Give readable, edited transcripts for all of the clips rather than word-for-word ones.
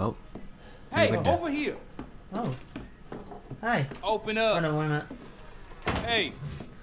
Oh. Hey, over here. Oh. Hi. Open up. Oh no, wait a minute. Hey.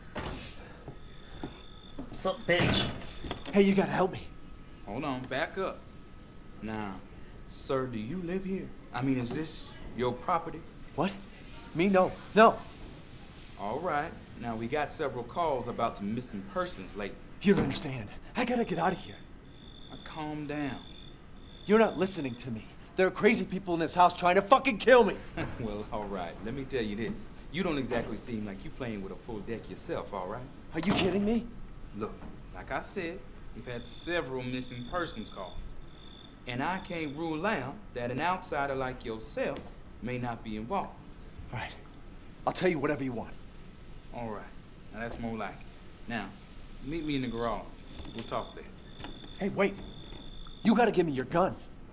What's up, bitch? Hey, you gotta help me. Hold on, back up. Now, sir, do you live here? I mean, is this your property? What? Me? No. No. All right. Now, we got several calls about some missing persons lately. You don't understand. I gotta get out of here. Now, calm down. You're not listening to me. There are crazy people in this house trying to fucking kill me. Well, all right. Let me tell you this. You don't exactly seem like you're playing with a full deck yourself, all right? Are you kidding me? Look, like I said, we've had several missing persons calls. And I can't rule out that an outsider like yourself may not be involved. All right. I'll tell you whatever you want. All right. Now, that's more like it. Now, meet me in the garage. We'll talk there. Hey, wait. You gotta give me your gun.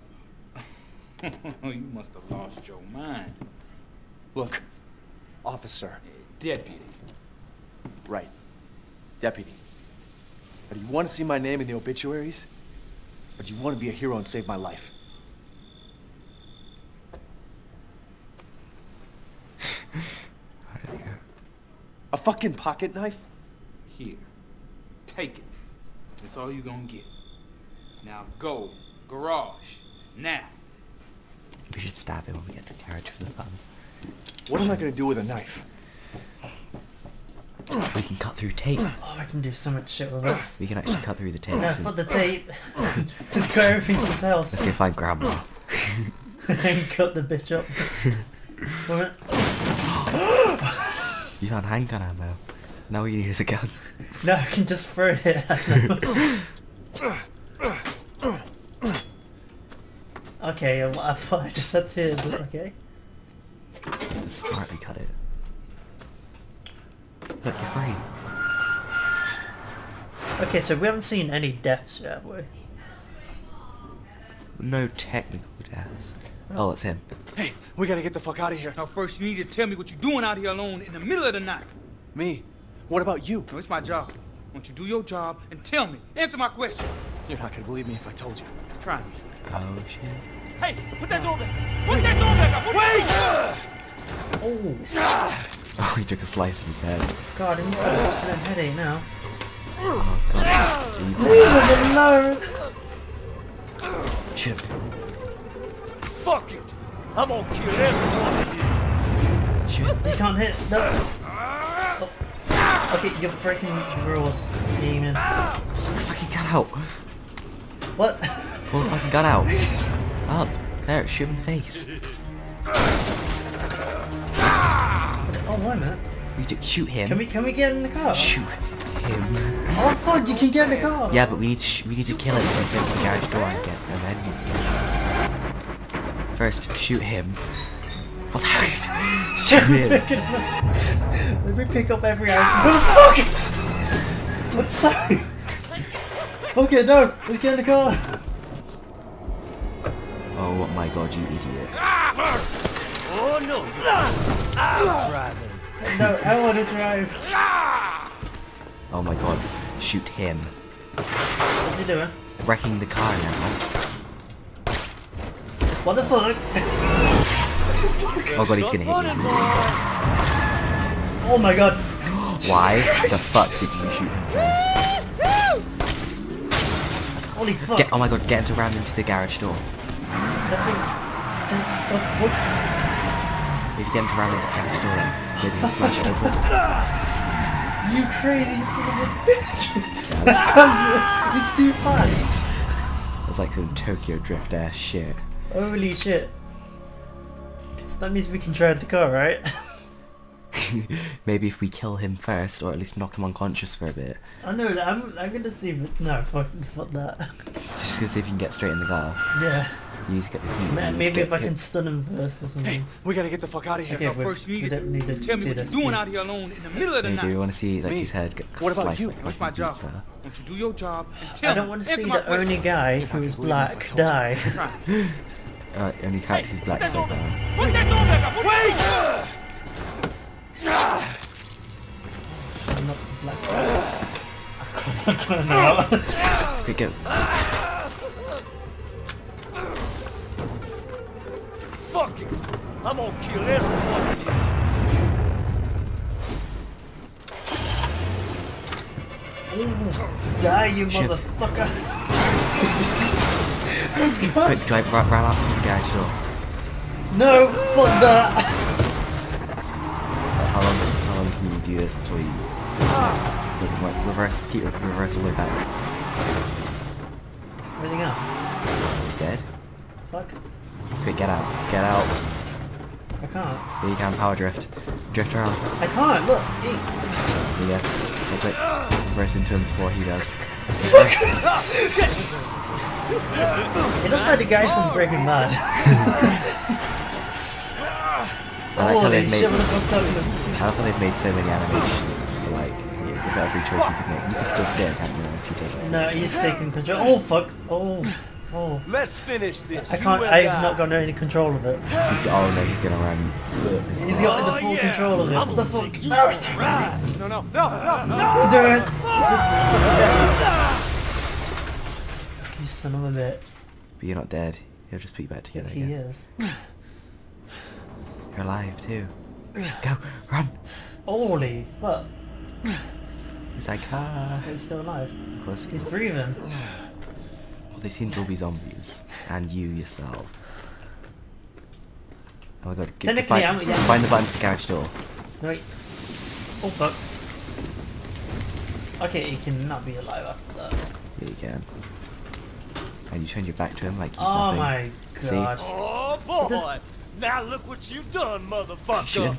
You must have lost your mind. Look, officer. Deputy. Right. Deputy. But do you want to see my name in the obituaries? Or do you want to be a hero and save my life? A fucking pocket knife? Here. Take it. That's all you're gonna get. Now go. Garage. Now. We should stab him when we get to the carriage for the fun. What am I gonna do with a knife? We can cut through tape. Oh, I can do so much shit with this. We can actually cut through the tape. Yeah, fuck the tape. Just got everything from his house. Let's go find Grandma. And cut the bitch up. Wait a minute. You found handgun ammo. Now all you need is a gun. No, I can just throw it at them. Okay, I thought I just had to hit it, but okay. Just smartly cut it. Look, you're free. Okay, so we haven't seen any deaths yet, have we? No technical deaths. Oh, it's him. Hey, we gotta get the fuck out of here. Now first you need to tell me what you're doing out here alone in the middle of the night. Me? What about you? No, it's my job. Won't you do your job and tell me? Answer my questions. You're not gonna believe me if I told you. Try me. Oh, shit. Hey, put that door back. Put that door back up. Wait! Oh! Oh, he took a slice of his head. God, he's got a split headache now. Oh, God. Leave him alone! Shoot. Fuck it! I'm gonna kill everyone. Shoot. You can't hit. No. Oh. Okay, you're breaking the rules. Gaming. Pull the fucking gun out. What? Pull the fucking gun out. Up. There, shoot him in the face. Oh, wait a minute. Shoot him. Can we get in the car? Shoot him. Oh fuck! You can get in the car. Yeah, but we need to kill him so we can get to the garage door and then first shoot him. What the heck? Shoot him. Let me pick up every item. What the fuck? What's that? Fuck it, no! Let's get in the car. Oh my god, you idiot. Oh no! I'm driving. No, I want to drive. Oh my god, shoot him. What's he doing? Wrecking the car now. What the fuck? Oh god, he's gonna hit you. Oh my god. Why the fuck did you shoot him first? Holy fuck. Oh my god, get him to ram into the garage door. What? If you get him to ram into the garage door, then maybe he'll smash it open. You crazy son of a bitch! It's too fast. It's like some Tokyo Drift ass shit. Holy shit. So that means we can drive the car, right? Maybe if we kill him first, or at least knock him unconscious for a bit. I know that. I'm gonna see, but no, fuck that. Just gonna see if you can get straight in the car. Yeah. You need to get the key. Maybe if I can stun him first or something. Hey, we gotta get the fuck out of here. Okay, First we don't need to tell me see what you're this, doing please. out here alone in the middle of the Do you night. want to see like Me? his head get What about sliced you? like What's a my job? pizza? Won't you do your job and tell I me? don't want to see Answer my the only questions. guy who is black die. Only character who's black so far. Put that door back up. Wait! I'm not black. I can't know. Quick, go. Fuck it. I'm gonna kill everyone. Ooh, die, you Shit. motherfucker! Quick, drive right out from the garage door. No, fuck that! How long can you do this before you... Doesn't work. Reverse, keep reverse all the way back. Where's he gone? Dead? Fuck. Quick, get out. Get out. I can't. There you can, power drift. Drift around. I can't, look! Eats. There you go. Go quick. Reverse into him before he does. He looks like the guy from Breaking Bad. I like how Holy they've made... shit, what the fuck's happening? I love how they've made so many animations for like, for every choice you can make. You can still steer, can't you, unless you take it. No, he's taking control. Oh fuck! Oh, oh. Let's finish this. I can't. I've not got any control of it. Oh no, he's gonna run. He's got the full control of it. What the fuck? No, it's Right. No. do it. It's just a death. You son of a bitch. But you're not dead. He'll just put you back together He again. is. You're alive too. Go, run! Holy fuck! He's like, ah. He's still alive. Of course he He's is. breathing. Well, they seem to all be zombies. And you yourself. Oh my god, Technically, find the button to the garage door. No, wait. Oh fuck. Okay, he cannot be alive after that. Yeah, you can. And you turn your back to him like he's Oh nothing. my See? god. Oh boy. Now look what you done, motherfucker. Shit.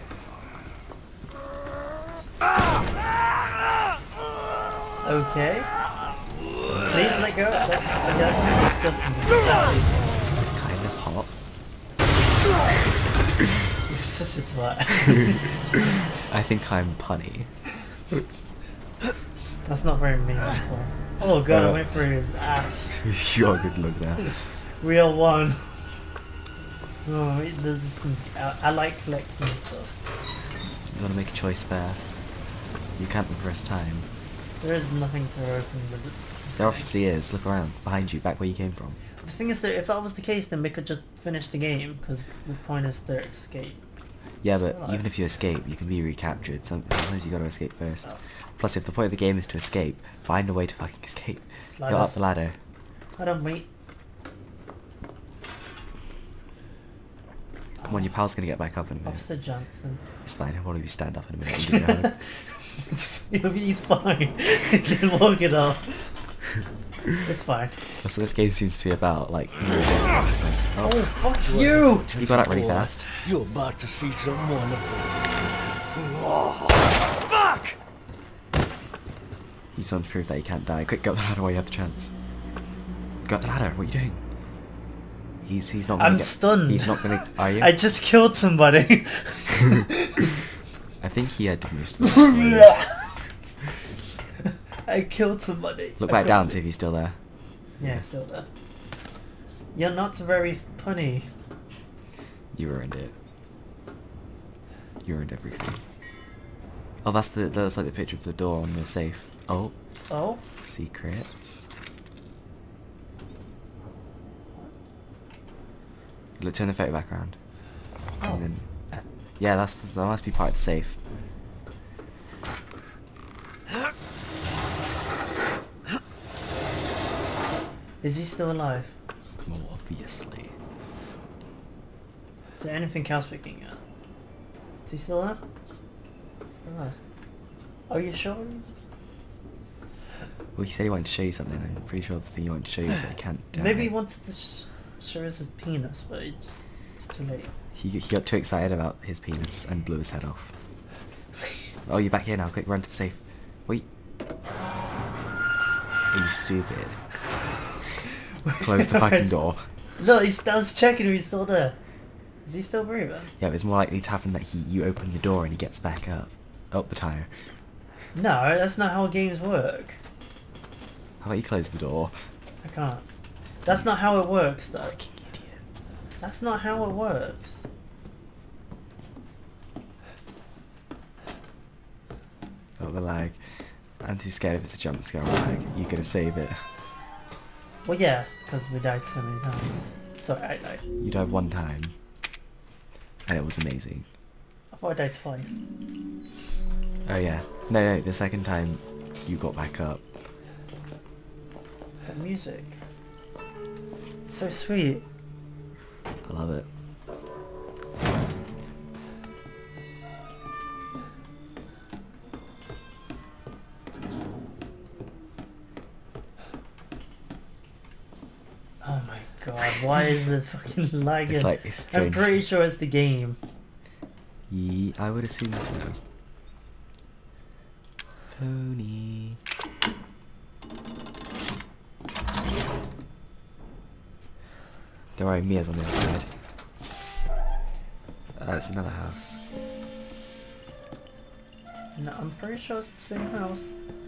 Okay. Please let go. That's really disgusting. It's kind of hot. You're such a twat. I think I'm punny. That's not very meaningful. Oh god, I went through his ass. You're a good look there. Real one. Oh, I like collecting stuff. You gotta make a choice first. You can't reverse time. There is nothing to open with it. There obviously is. Look around. Behind you. Back where you came from. The thing is that if that was the case, then we could just finish the game, because the point is to escape. Yeah, but So, even if you escape, you can be recaptured. Sometimes you gotta escape first. Plus, if the point of the game is to escape, find a way to fucking escape. Slide Go up us. the ladder. I don't wait. Come on, your pal's gonna get back up in a minute. Officer Johnson. It's fine. I'll probably stand up in a minute and give you a hug. He's fine. He can walk it off. It's fine. So this game seems to be about, like, oh, Oh, fuck you! he got out really fast. You're about to see some wonderful. Oh, fuck! You just want to prove that you can't die. Quick, go up the ladder while you have the chance. Go up the ladder. What are you doing? He's not gonna I'm get, stunned. He's not gonna... Are you? I just killed somebody. I think he had most of it. I killed somebody. Look back down, see if he's still there. Yeah, he's still there. You're not very punny. You ruined it. You ruined everything. Oh, that's like the picture of the door on the safe. Oh, Oh? secrets. Look, turn the photo back around. Oh. And then, yeah, that must be part of the safe. Is he still alive? More obviously. Is there anything else we can get? Is he still there? Still there. Are you sure? Well, he said he wanted to show you something. I'm pretty sure the thing he wanted to show you is that he can't die. Maybe he wanted to show us his penis, but it's too late. He got too excited about his penis and blew his head off. Oh, you're back here now. Quick, run to the safe. Wait. Are you stupid? Close the fucking door. No, I was checking if he's still there. Is he still breathing? Yeah, it was more likely to happen that you open the door and he gets back up. Up the tire. No, that's not how games work. How about you close the door? I can't. That's not how it works, though. Fucking idiot. That's not how it works. Oh, the lag. I'm too scared if it's a jump scare or lag. You're gonna save it. Well, yeah, because we died so many times. Sorry, I died. You died one time. and it was amazing. I thought I died twice. Oh yeah. No, the second time you got back up. The music. It's so sweet. I love it. Oh my god, why is it fucking lagging? It's like, it's I'm strange. pretty sure it's the game. Yeah, I would assume so. Pony. Don't worry, Mia's on the other side. It's another house. No, I'm pretty sure it's the same house.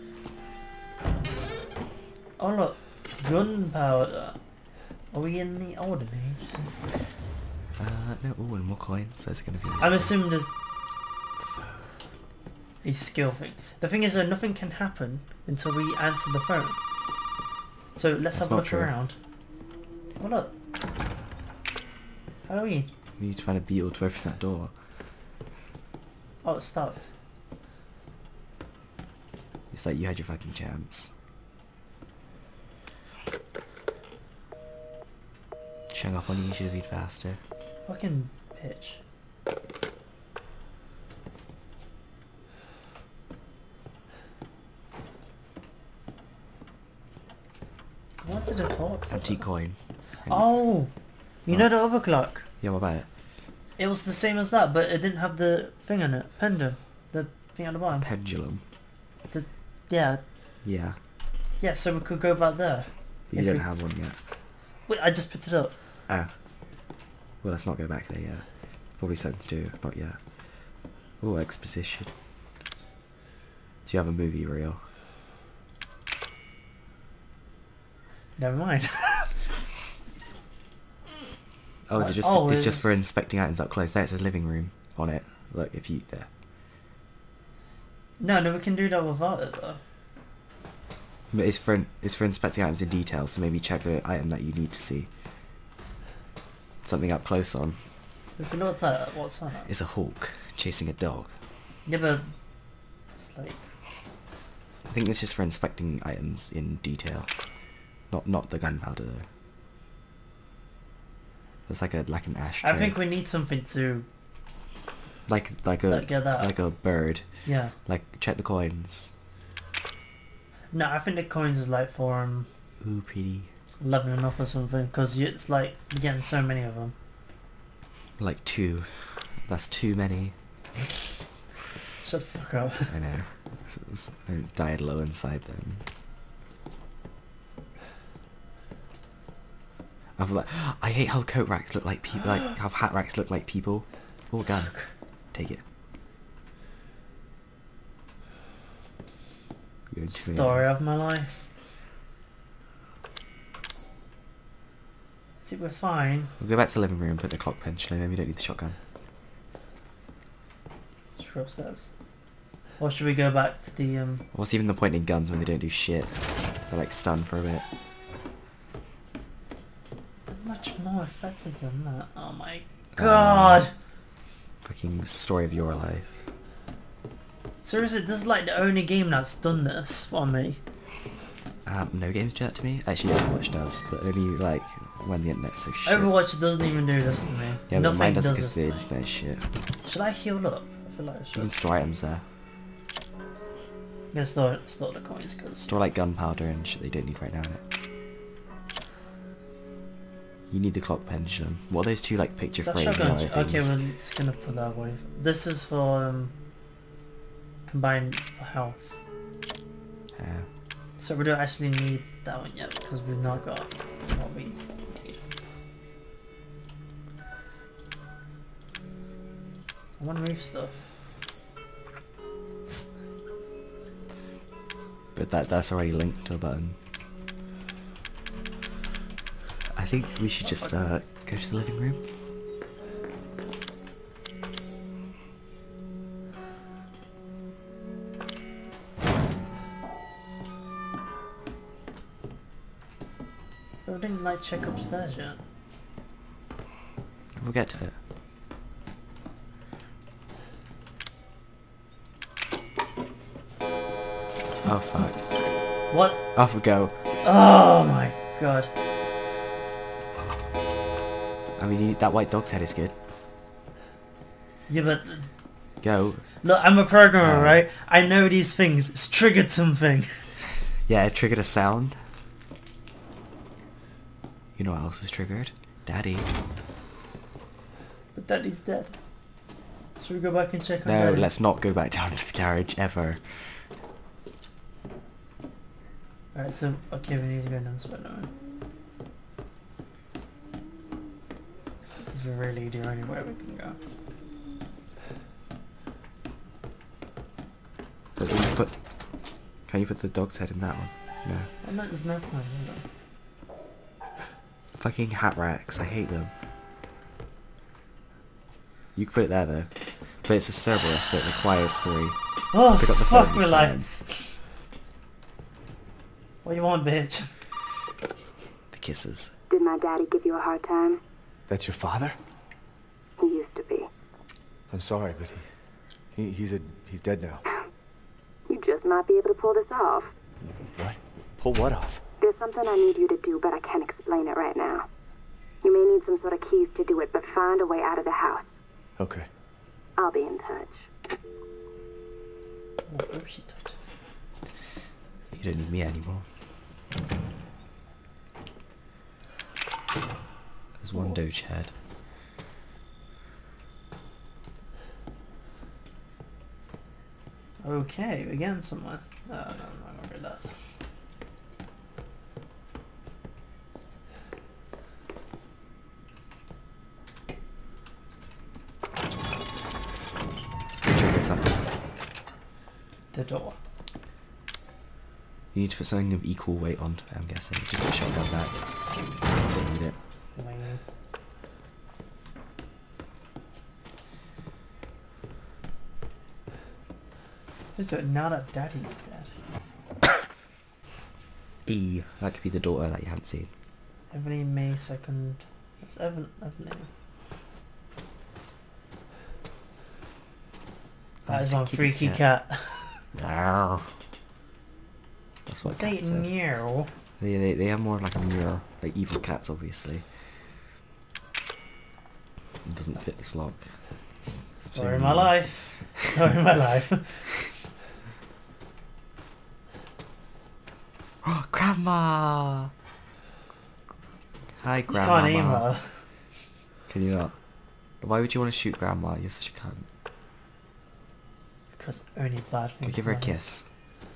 Oh look, gunpowder. Are we in the olden age? No, ooh, and more coins. There's gonna be. I'm assuming there's a skill thing. The thing is though, nothing can happen until we answer the phone. So let's That's have a not look true. around. Oh look. Halloween. We need to find a beetle to open that door. Oh, it stopped. It's like you had your fucking chance. Showing up on you, you should have been faster. Fucking bitch. I wanted to talk to Antique them. coin. Oh! You know the other clock? Yeah, what about it? It was the same as that, but it didn't have the thing on it. Pendant. The thing at the bottom. Pendulum. Yeah. Yeah. Yeah, so we could go back there. But you If don't we- have one yet. Wait, I just picked it up. Ah. Well, let's not go back there yet. Probably something to do. Not yet. Oh, exposition. Do you have a movie reel? Never mind. Oh, is it just? Oh, it's is just it- for inspecting items up close. There, it says living room on it. Look, if you there. No, we can do that without it though. But it's for inspecting items in detail. So maybe check the item that you need to see. Something up close on. If we look at that, what's on it? Is a hawk chasing a dog. Yeah, but it's like I think it's just for inspecting items in detail. Not the gunpowder though. It's like an ashtray. I think we need something to like get that. like a bird. Yeah. Like check the coins. No, I think the coins is like for Ooh, pretty. leveling up or something, because it's like you're getting so many of them. Like 2. That's too many. Shut the fuck up. I know. I died low inside then. I hate how coat racks look like people. Like how hat racks look like people. Oh, gun. Take it. You're into it. Story of my life. See, we're fine. We'll go back to the living room and put the clock pendulum in. We don't need the shotgun. Just go upstairs. Or should we go back to the What's even the point in guns when they don't do shit? They're like stunned for a bit. They're much more effective than that. Oh my god! Fucking story of your life. Seriously, this is like the only game that's done this for me. No games do that to me. Actually, Overwatch does, but only like when the internet's so shit. Overwatch doesn't even do this to me. Yeah, but Nothing mine doesn't does because this the to me. internet's shit. Should I heal up? I feel like I You should. can store items there. I'm gonna store the coins because Store like gunpowder and shit they don't need right now. Innit? You need the clock pendulum. What are those two like picture is that frame shotgun? things? Okay, we're just gonna put that away. This is for combined for health. Yeah. So we don't actually need that one yet because we've not got what we need. I want to move stuff. But that's already linked to a button. I think we should just go to the living room. But we didn't like check upstairs yet. We'll get to it. Oh fuck. What? Off we go. Oh my god. I mean, that white dog's head is good. Yeah, but Go. look, I'm a programmer, right? I know these things. It's triggered something. Yeah, it triggered a sound. You know what else was triggered? Daddy. But Daddy's dead. Should we go back and check on No, Daddy? let's not go back down to the garage ever. Alright, so okay, we need to go down this way now. This is really the only way we can go. But then you put... Can you put the dog's head in that one? No. Oh, no, there's no point, is there? Fucking hat racks, I hate them. You can put it there though. But it's a Cerberus, so it requires 3. Oh, Pick up the fuck phone my this life. time. What you want, bitch? The kisses. Did my daddy give you a hard time? That's your father? He used to be. I'm sorry, but he's dead now. You just might be able to pull this off. What? Pull what off? There's something I need you to do, but I can't explain it right now. You may need some sort of keys to do it, but find a way out of the house. Okay. I'll be in touch. Oh, she touches. You don't need me anymore. There's one Doge head. Okay, we're getting somewhere. No, I'm not gonna do that. Trigger something. The door. You need to put something of equal weight on, I'm guessing. Just put a shotgun back. Don't need it. Wing. So now that Daddy's dead. E. That could be the daughter that you haven't seen. Evelyn May second. That's Evelyn. That is one freaky cat. No. That's what Say cat says. meow. They have more like a mirror, like evil cats, obviously. It doesn't fit the slot. Story of my life. Story of my life. Oh, Grandma! Hi, You Grandma. can't aim her. Can you not? Why would you want to shoot Grandma? You're such a cunt. Because only bad Can things. give her a happen. kiss.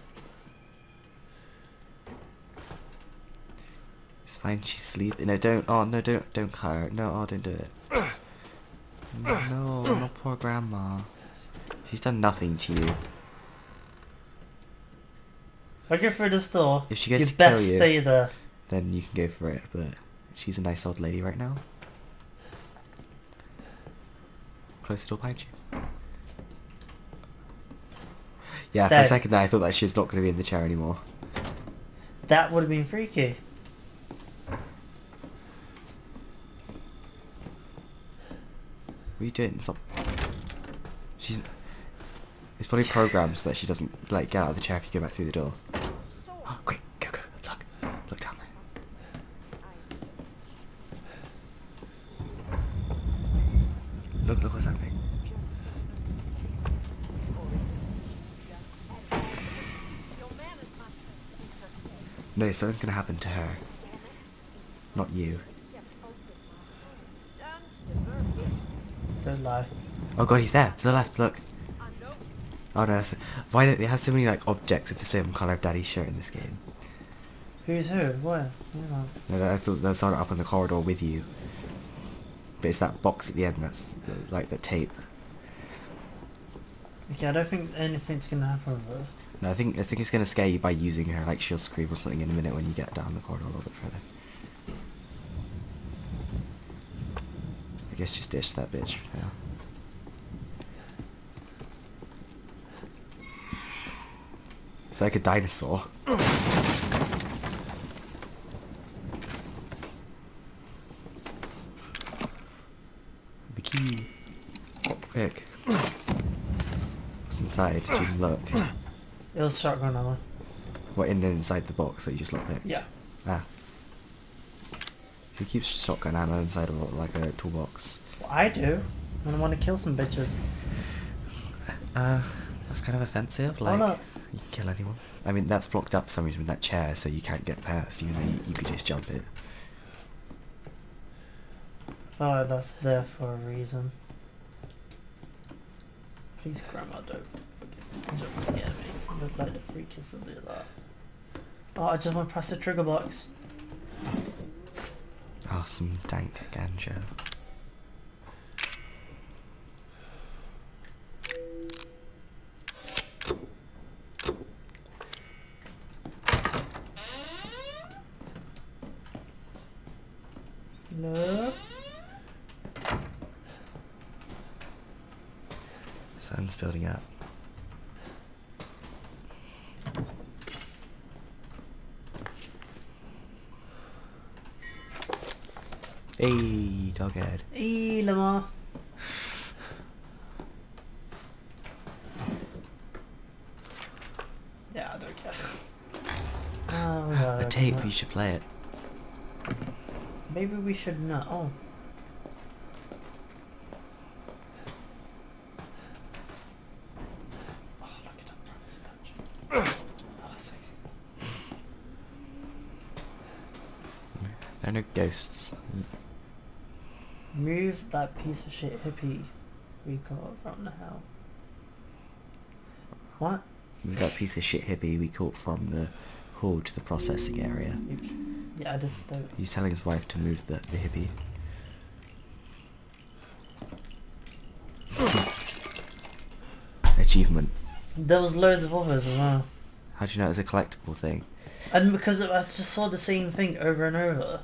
It's fine, she's sleeping. No, don't. Oh, no, don't cut her. No, oh, don't do it. No, not poor Grandma. She's done nothing to you. If I go through this door, If she gets you to kill best you, stay there. then you can go for it. But she's a nice old lady right now. Close the door behind you. Yeah, for a Stay. second there I thought that she was not going to be in the chair anymore. That would have been freaky. What are you doing? Stop. She's... It's probably programmed so that she doesn't, like, get out of the chair if you go back through the door. Oh, quick, go, look. Look down there. Look what's happening. No, something's gonna happen to her. Not you. Don't lie. Oh god, he's there, to the left, look. Oh no, why don't they have so many like objects of the same colour of Daddy's shirt in this game? Who's who? Where? Hang on. No, I thought there was someone up on the corridor with you. But it's that box at the end that's like the tape. Okay, I don't think anything's gonna happen with her. No, I think it's gonna scare you by using her, like she'll scream or something in a minute when you get down the corridor a little bit further. I guess just ditch that bitch for now. It's like a dinosaur. The key. Quick. What's inside? Did you even look? It was shotgun ammo. What, inside the box that you just locked it? Yeah. Ah. Who keeps shotgun ammo inside of like a toolbox? Well, I do. When I want to kill some bitches. That's kind of offensive. Like, not? you can kill anyone. I mean, that's blocked up for some reason with that chair, so you can't get past, even though you could just jump it. I feel like that's there for a reason. Please, Grandma, don't scare me. You look like the freakiest that do that. Oh, I just went past the trigger box. Oh, some dank ganja. No. Sun's building up. Hey, doghead. Hey, Lamar. Yeah, I don't care. Oh, no, A tape, you should play it. Maybe we should not. Oh. Oh, look at that bright statue. Oh, sexy. There are no ghosts. Move that piece of shit hippie we got from the hell. What? That piece of shit hippie we caught from the hall to the processing area. Yeah, I just don't. He's telling his wife to move the hippie. Achievement. There was loads of others as well. How do you know it was a collectible thing? And because I just saw the same thing over and over.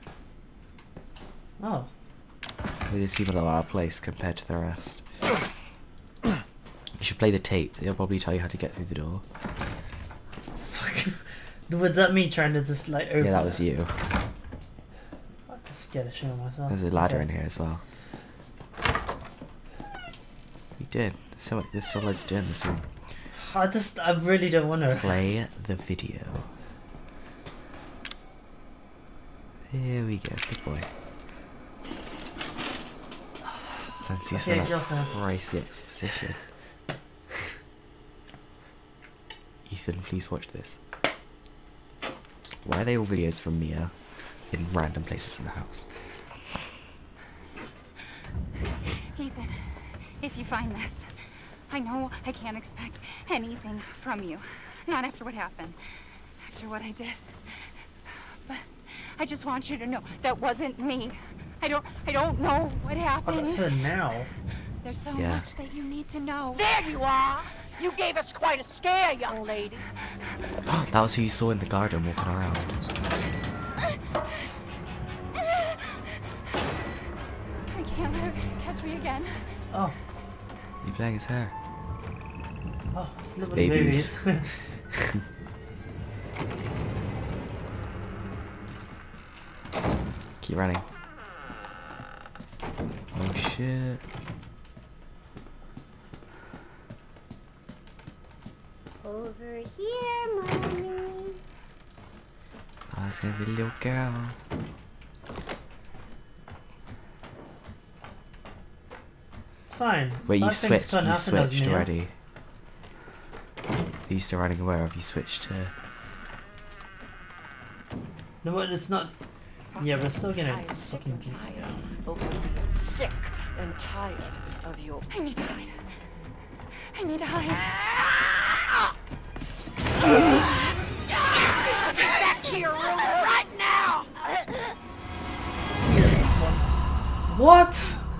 Oh. They just seem a little out of place compared to the rest. You should play the tape. They'll probably tell you how to get through the door. Fuck. Was that me trying to just like open Yeah, that was you. I just scared the shit out of myself. There's a ladder Okay. in here as well. You did. There's so much to do in this room. I really don't want to. Play the video. Here we go, good boy. Fancy Okay, yourself Jota. pricey exposition. Ethan, please watch this. Why are they all videos from Mia in random places in the house? Ethan, if you find this, I know I can't expect anything from you. Not after what happened. After what I did. But I just want you to know that wasn't me. I don't know what Oh, happened. that's her now. There's so Yeah. much that you need to know. There you are! You gave us quite a scare, young lady. That was who you saw in the garden walking around. I can't let her catch me again. Oh. You playing his hair? Oh, it's little Babies. babies. Keep running. Oh shit. Over here, Mommy. Oh, it's gonna be a little girl. It's fine. Wait, you Bad things switched. can't You happen as switched Mia. already. Are you still running away, or have you switched to? No, but it's not. Yeah, we're still gonna I am sick fucking and beat you tired down. of being sick and tired of your... I need to hide. I need to hide. Get back to your room right now! Jesus. What?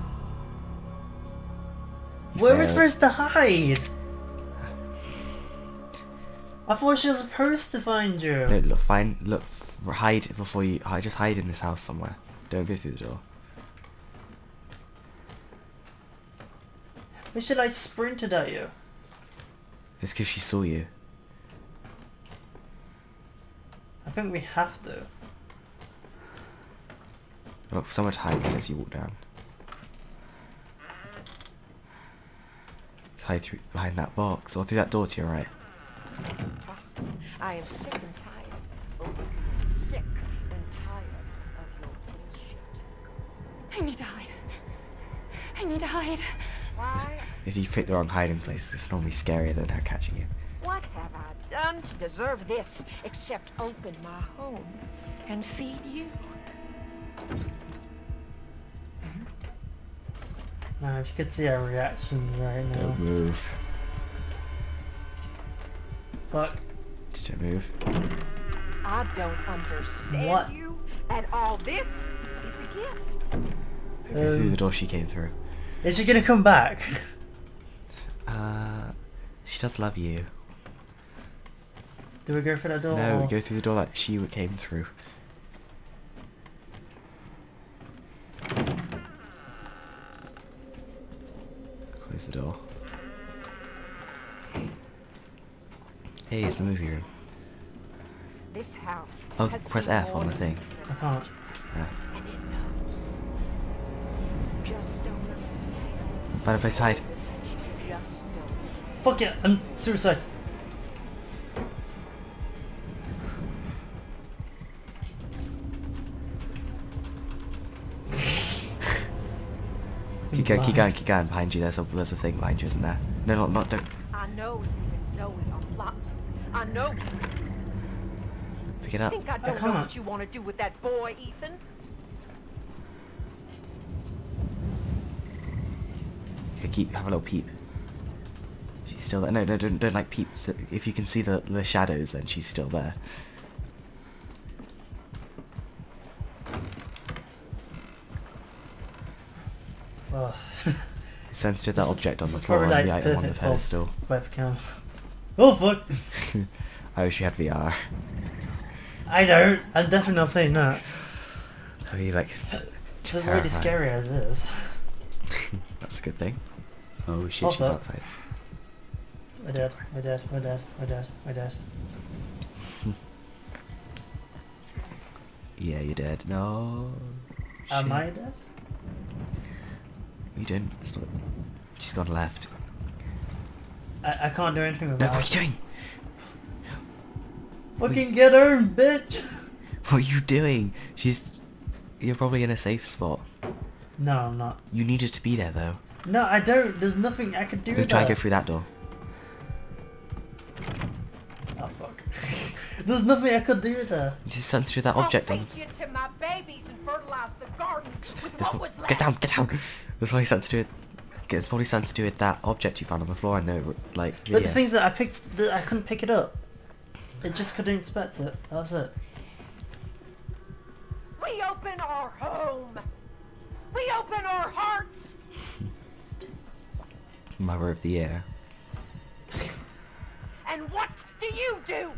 Where was failed. supposed to hide? I thought she was supposed to find you. No, look, hide before you. Just hide in this house somewhere. Don't go through the door. Why should I sprinted at you? It's because she saw you. I think we have to. Look for someone to hide in as you walk down. Hide through behind that box or through that door to your right. I am sick and tired. Oh, sick and tired of your bullshit. I need to hide. I need to hide. Why? If you pick the wrong hiding place, it's normally scarier than her catching you. What have I done to deserve this except open my home and feed you? Man, if you could see our reactions right now. Don't move. Fuck. Just don't move. I don't understand What? you, and all this is a gift. Go through the door she came through. Is she gonna come back? She does love you. Do we go for that door? No, or- we go through the door that she came through. Close the door. Hey, it's the movie room. This house. Oh, has press been F on the more thing. I can't. Yeah. And it knows. Just don't understand. Find a place to hide. Just don't. Fuck it, I'm suicide. Keep going, keep going, keep going. Behind you, there's a thing behind you, isn't there? No, not don't. I know you can know it a lot. I know you. Pick it up. Think I don't know can't. what you want to do with that boy, Ethan? Okay, have a little peep. She's still there. No, don't like peep. So if you can see the shadows, then she's still there. Ugh. Sensitive that object on This the is floor probably, and the like, item on the perfect pedestal. Webcam. Oh fuck! I wish you had VR. I don't. I'm definitely not playing that. I mean, like, This is really terrifying. scary as is. That's a good thing. Oh shit, Oh, she's fuck. outside. We're dead. We're dead. We're dead. We're dead. We're dead. Yeah, you're dead. No. Am shit. I dead? You didn't. That's not. She's gone left. I can't do anything with No, that. what are you doing? Fucking get her, bitch! What are you doing? You're probably in a safe spot. No, I'm not. You needed to be there though. No, I don't. There's nothing I can do We'll with try and that. go through that door. Oh fuck. There's nothing I could do with that. Just sense through that object I'll on. take you to my babies and fertilize the garden with It's what was left. get down, get down. There's probably something to do with. It's probably something to do with that object you found on the floor in the like. But the video. things that I picked, that I couldn't pick it up. It just couldn't expect it. That's it. We open our home. We open our hearts. Mother of the year. And what do you do?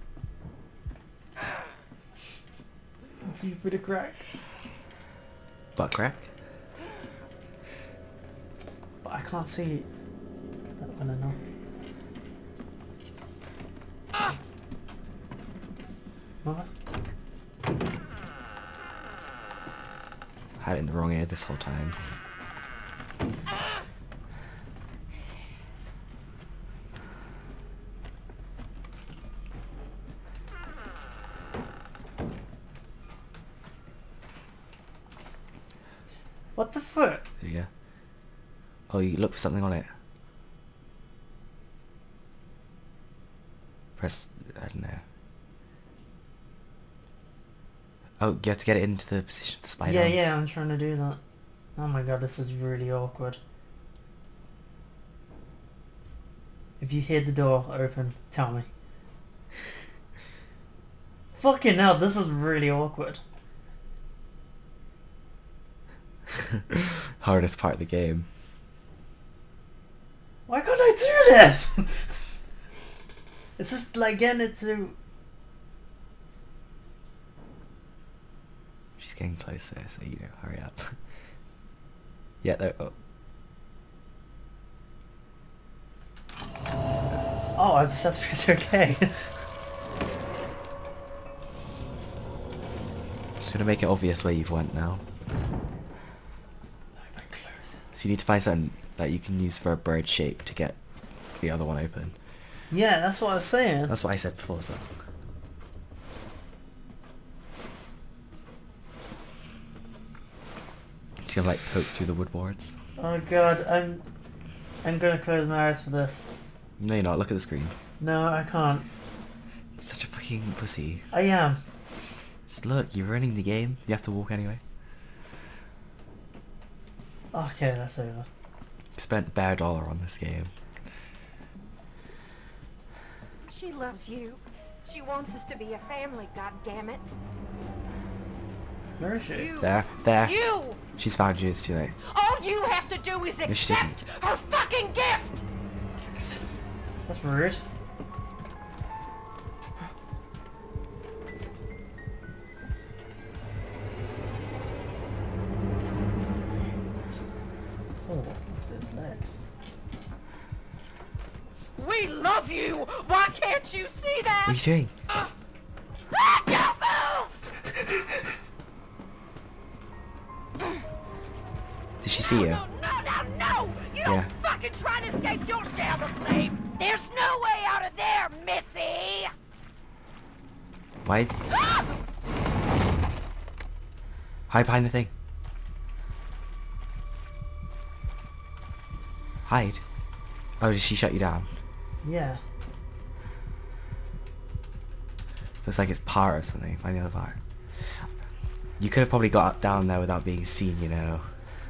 See through the crack. Butt crack. But I can't see that one enough. What? Had it in the wrong ear this whole time. What the fuck? There you go. Oh, you look for something on it. Press. I don't know. Oh, you have to get it into the position of the spider. Yeah, yeah, I'm trying to do that. Oh my god, this is really awkward. If you hear the door open, tell me. Fucking hell, this is really awkward. Hardest part of the game. Why can't I do this? It's just like getting it to... She's getting closer, so you know, hurry up. Yeah, there. Oh. Oh, I just have to press okay. Just gonna make it obvious where you've went now. If I close it. So you need to find something that you can use for a bird shape to get the other one open. Yeah, that's what I was saying. That's what I said before, so. She's gonna like poke through the woodboards. Oh god, I'm gonna close my eyes for this. No, you're not. Look at the screen. No, I can't. You're such a fucking pussy. I am. Just look, you're running the game. You have to walk anyway. Okay, that's over. Spent bare $1 on this game. She loves you. She wants us to be a family, goddammit. Where is she? There. You! She's found you. It's too late. All you have to do is she accept her fucking gift! That's rude. Oh, look at his legs. We love you! Why can't you see that? What are you doing? Don't move! Did she see you? No! You don't fucking try to escape your damn flame! There's no way out of there, Missy! Why? Hide behind the thing. Hide? Oh, did she shut you down? Yeah. Looks like it's part or something. Find the other part. You could have probably got down there without being seen, you know.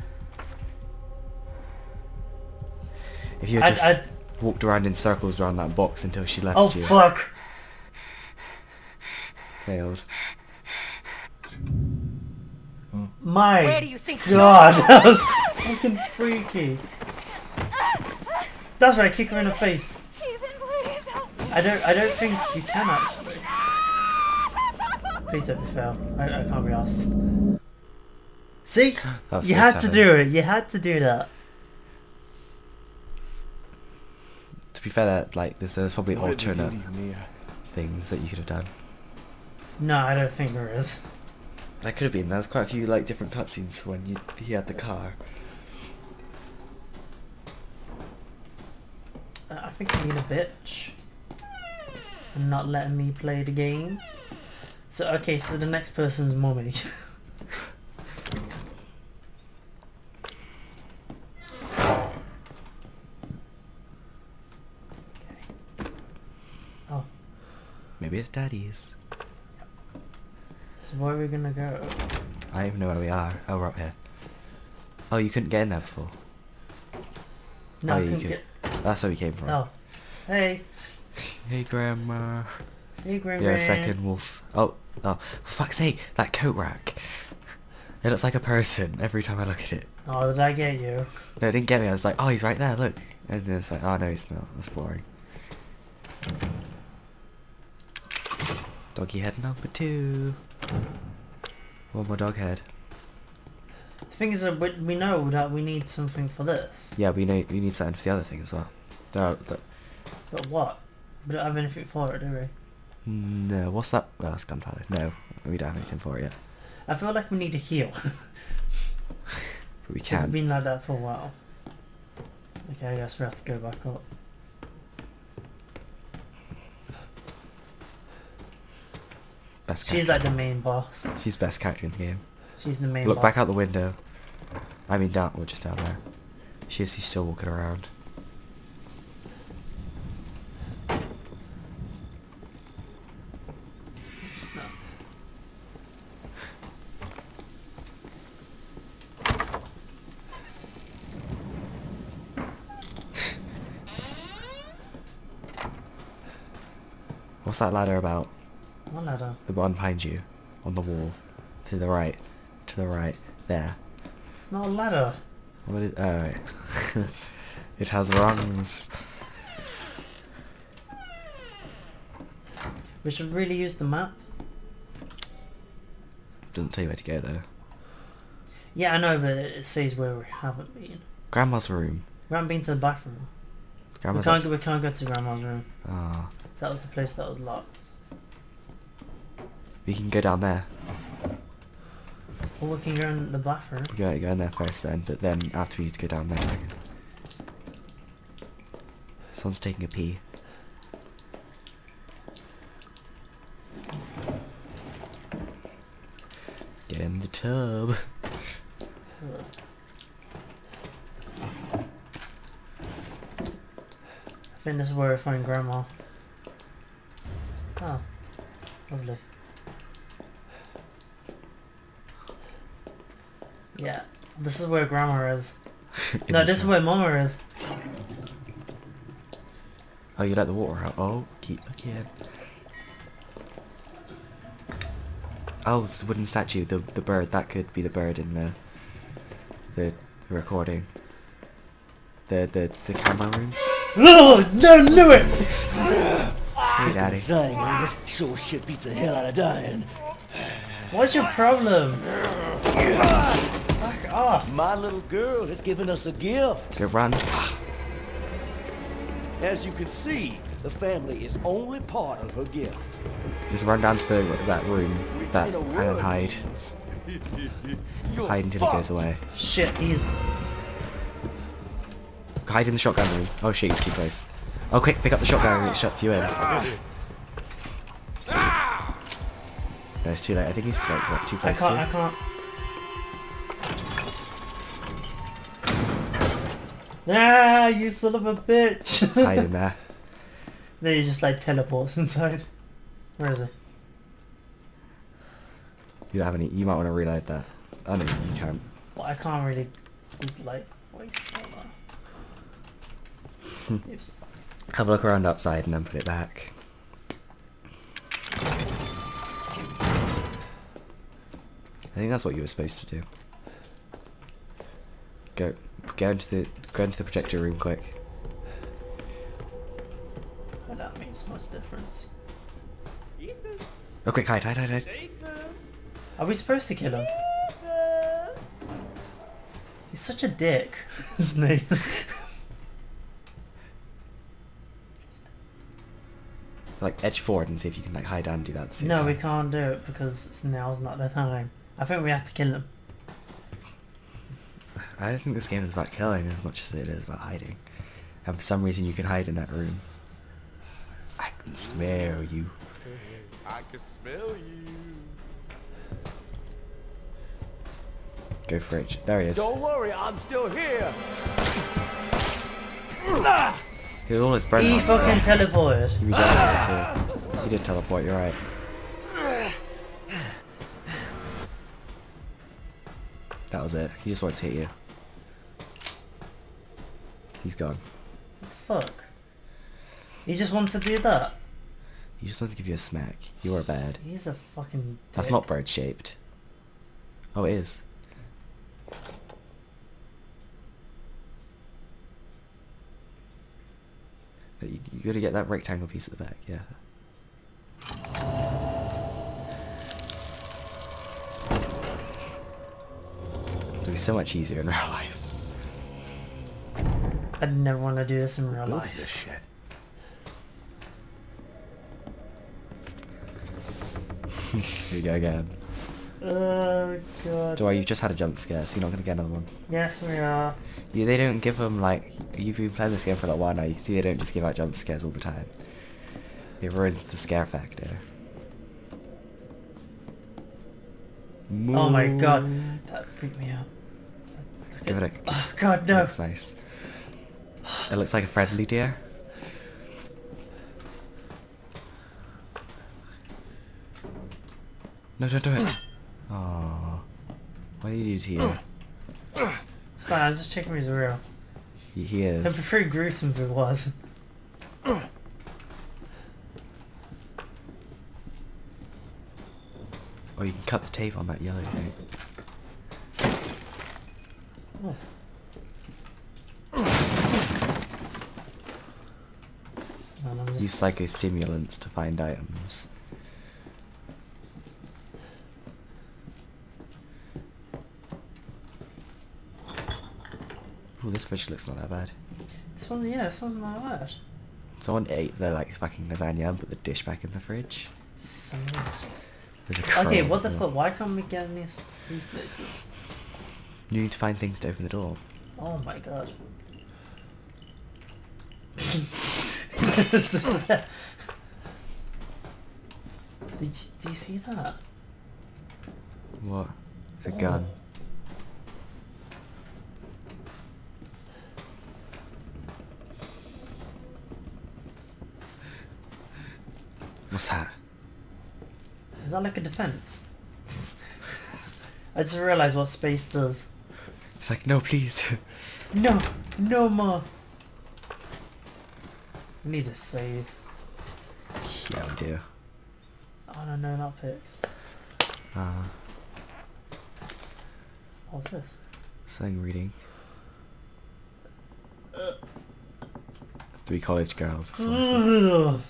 If you had just walked around in circles around that box until she left you. Oh fuck! Failed. My Where do you think god, that was fucking freaky. That's right, kick her in the face. I don't think you can actually. Please don't be fail. I can't be asked. See? You had to do it. You had to do that. To be fair, that like there's probably alternate things that you could have done. No, I don't think there is. There could have been. There's quite a few like different cutscenes when he had the car. I think I'm being a bitch and not letting me play the game. So okay, so the next person's mummy. Oh. Maybe it's Daddy's. So where are we gonna go? I don't even know where we are. Oh, we're up here. Oh, you couldn't get in there before. No, oh, I yeah, couldn't you get... could. That's where we came from. Oh. Hey. Hey, Grandma. Hey, Grandma. Yeah, second wolf. Oh, for fuck's sake, that coat rack. It looks like a person every time I look at it. Oh, did I get you? No, it didn't get me. I was like, oh, he's right there, look. And then it's like, oh, no, he's not. That's boring. Doggy head number 2. One more dog head. The thing is that we know that we need something for this. Yeah, we need something for the other thing as well. But what? We don't have anything for it, do we? No, what's that? Well, that's gunpowder. No, we don't have anything for it yet. I feel like we need to heal. But we It's can. been like that for a while. Okay, I guess we have to go back up. Best She's character. like the main boss. She's best character in the game. She's the main Look boss. back out the window. I mean down, or just down there. She's still walking around. What's that ladder about? What ladder? The one behind you, on the wall, to the right, there. It's not a ladder. What is? Oh, right. It has rungs. We should really use the map. Doesn't tell you where to go though. Yeah, I know, but it says where we haven't been. Grandma's room. We haven't been to the bathroom. Grandma's We can't go to Grandma's room. Ah. So that was the place that was locked. We can go down there. Or we can go in the bathroom. We go in there first then, but then after we need to go down there. Someone's taking a pee. Get in the tub. I think this is where I find Grandma. Oh, lovely. Yeah, this is where Grandma is. No, this is where Mama is. Oh, you let the water out. Oh, keep looking. Oh, it's the wooden statue, the bird. That could be the bird in the recording. The camera room. Oh, no, knew it! Hey, Daddy. Dying, ain't it? Sure shit beats the hell out of dying. What's your problem? Fuck off. My little girl has given us a gift. Go run. As you can see, the family is only part of her gift. Just run down to that room and hide. Hide until he goes away. Shit, he's... Hide in the shotgun room. Oh shit, he's too close. Oh quick, pick up the shotgun and it shuts you in. No, it's too late. I think he's like, what, too close I can't. Ah, you son of a bitch! Just hide in there. Then he just like teleports inside. Where is he? You don't have any. You might want to reload that. Oh no, you can't. Well, I can't really. Just like waste all that. Oops. Have a look around outside and then put it back. I think that's what you were supposed to do. Go into the projector room quick. Well, that makes much difference. Oh quick, hide. Are we supposed to kill him? He's such a dick, isn't he? Like edge forward and see if you can like hide and do that at the same No, time. we can't do it because now's not the time. I think we have to kill him. I don't think this game is about killing as much as it is about hiding. And for some reason you can hide in that room. I can smell you. I can smell you. Go for it. There he is. Don't worry, I'm still here. He had all his bread He hearts fucking there. teleported. He regenerated too. He did teleport, you're right. That was it. He just wanted to hit you. He's gone. What the fuck? He just wants to do that. He just wanted to give you a smack. You are bad. He's a fucking dick. That's not bird shaped. Oh, it is. But you gotta get that rectangle piece at the back, yeah. It'll be so much easier in real life. I'd never want to do this in real What's life. this shit? Here we go again. Oh god. Joy, you've just had a jump scare, so you're not gonna get another one. Yes, we are. Yeah, they don't give them like. You've been playing this game for a little while now. You can see they don't just give out jump scares all the time. They ruined the scare factor. Oh my god, that freaked me out. Give it a. Oh god, It no. looks nice. It looks like a friendly deer. No, don't do it. Aww. What did you do to you? It's fine, I was just checking if he's real. He It'd be is. pretty gruesome if it was. Or you can cut the tape on that yellow thing. Oh. And I'm just... Use psychostimulants to find items. Ooh, this fish looks not that bad. This one's, yeah, this one's not bad. Someone ate their like fucking lasagna and put the dish back in the fridge. Some delicious. There's a crow Okay, on what the door. fuck? Why can't we get in these places? You need to find things to open the door. Oh my god. Do you see that? What? It's a gun. What's that? Is that like a defense? I just realised what space does. It's like, no, please. No, no more. We need a save. Yeah, we do. Oh no, no, not pics. What's this? Something reading. 3 college girls. That's what it says. Ugh.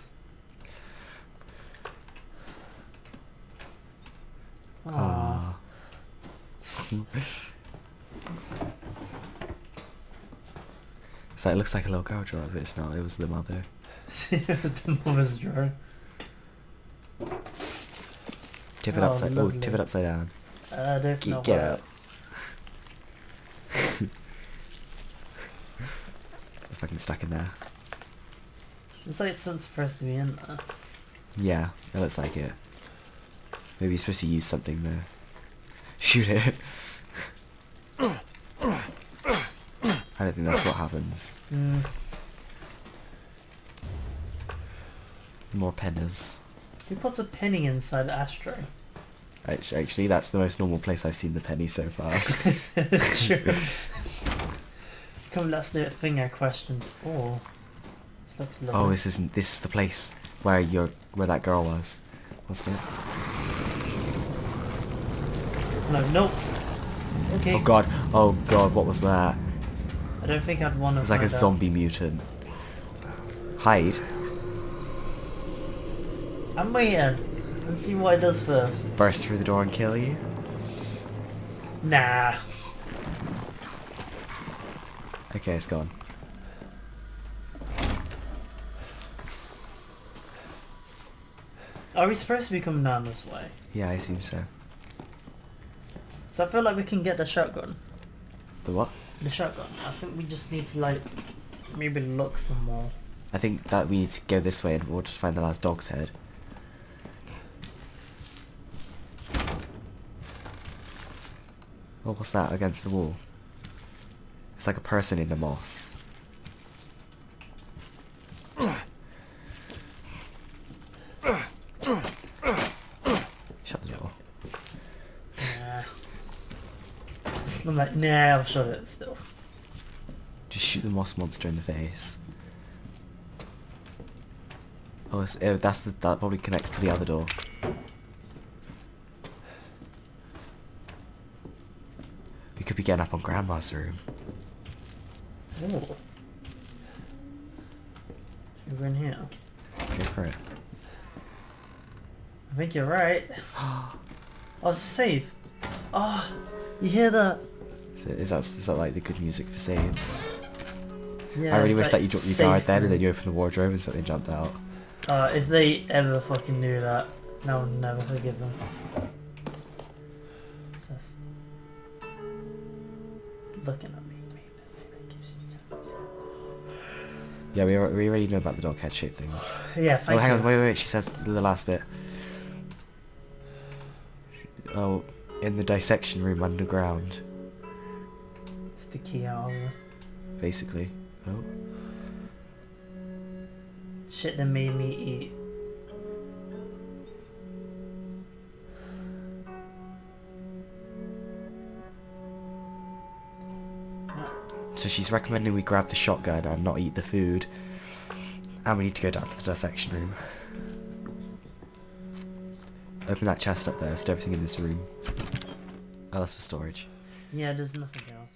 Ah. So it looks like a little girl draw, but it's not. It was the mother. The mother's drawing. Tip it upside. Oh, lovely. tip it upside down. I don't know. Get how it out. works. If I can stuck in there. It's like it's not supposed to be in there. Yeah, it looks like it. Maybe you're supposed to use something there. Shoot it. I don't think that's what happens. Mm. More penners. Who puts a penny inside the ashtray? Actually, that's the most normal place I've seen the penny so far. It's true. Come, let's do a thing I questioned. Oh, this looks lovely. Oh, this is the place where that girl was, wasn't it? No, nope. Okay. Oh god, what was that? I don't think I'd want to. It was like a zombie mutant. Hide. I'm waiting. Let's see what it does first. Burst through the door and kill you? Nah. Okay, it's gone. Are we supposed to be coming down this way? Yeah, I assume so. So I feel like we can get the shotgun. The what? The shotgun. I think we just need to like maybe look for more. I think that we need to go this way and we'll just find the last dog's head. Oh, what's that against the wall? It's like a person in the moss. Shut the door. Nah. I'm like, nah, I'll shut it still. Just shoot the moss monster in the face. Oh, that probably connects to the other door. We could be getting up on Grandma's room. Oh. Over in here. Go for it. I think you're right. Oh, it's a save. Oh, you hear that? So is that like the good music for saves? Yeah. I really it's wish like that you dropped your safe guard then and room. then you opened the wardrobe and something jumped out. If they ever fucking knew that, I would never forgive them. What's this? Looking at me, maybe it gives you chances. Yeah, we already know about the dog head shaped things. Yeah, thank Oh, hang you. on, wait, she says the last bit. Oh, in the dissection room underground. It's the key out of it. Basically. Oh. Shit that made me eat. So she's recommending we grab the shotgun and not eat the food. And we need to go down to the dissection room. Open that chest up there, stick everything in this room. Oh, that's for storage. Yeah, there's nothing else.